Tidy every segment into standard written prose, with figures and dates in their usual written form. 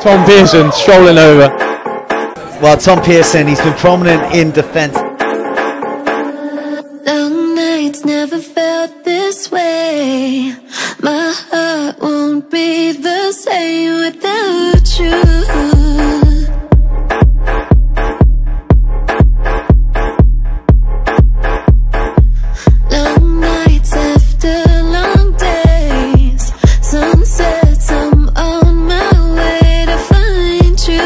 Tom Pearson strolling over. Well, Tom Pearson, he's been prominent in defence. Long nights never felt this way. My heart won't be the same without you. Long nights after long days, sunsets, I'm on my way to find you.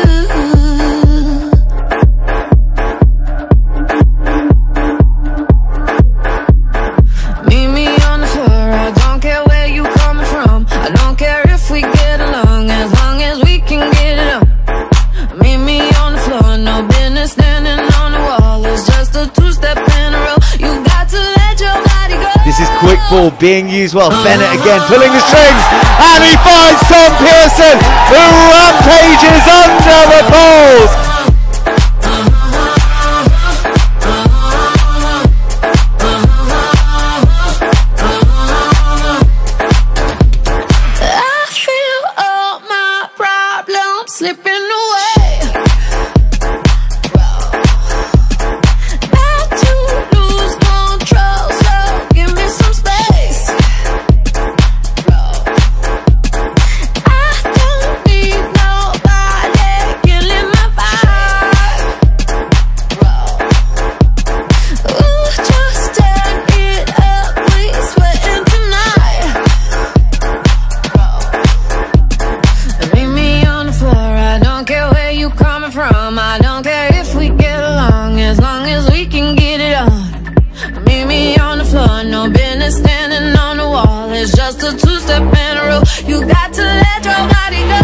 Meet me on the floor, I don't care where you coming from. I don't care if we get along, as long as we can get it on. Meet me on the floor, no business standing on the wall. It's just a two-step in a row. You got to let your body go. This is quick ball being used well. Bennett again pulling the strings, and he finds Tom Pearson, who rampages under the poles. I feel all my problems slipping away. About to lose control, so give me some space. I don't need nobody killing my vibe. Ooh, just turn it up, we sweating tonight. Meet me on the floor, I don't care where you coming from. I don't care if we get along, as long as we can get it on. Meet me on the floor, no business standing on the wall. It's just a two-step in a row. You got to let your body go.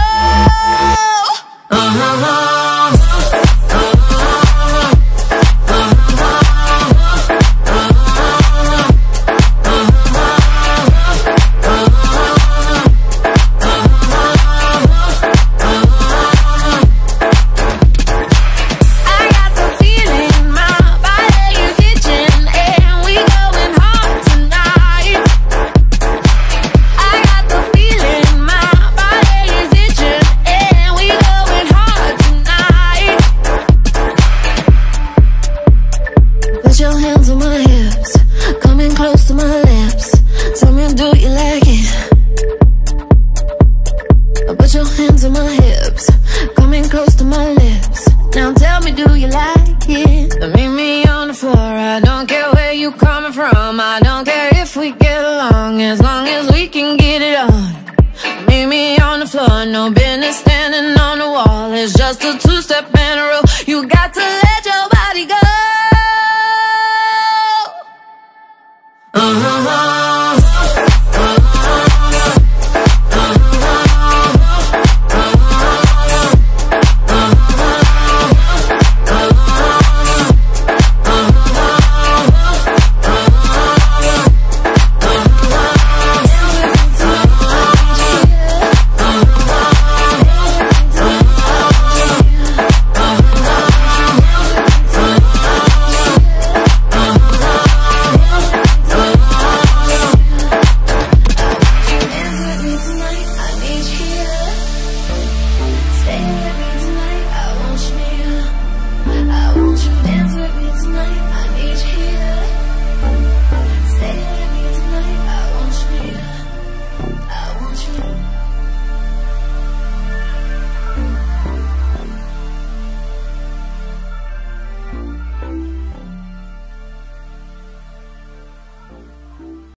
I got the feeling my body is itching, and we going hard tonight. I got the feeling my body is itching, and we going hard tonight. Put your hands on my hips, coming close to my lips. Tell me, do you like it? Put your hands on my hips, coming close to my lips. Now tell me, do you like it? Meet me on the floor, I don't care where you coming from. I don't care if we get along, as long as we can get it on. Meet me on the floor, no business standing on the wall. It's just a two-step in a row. You got to let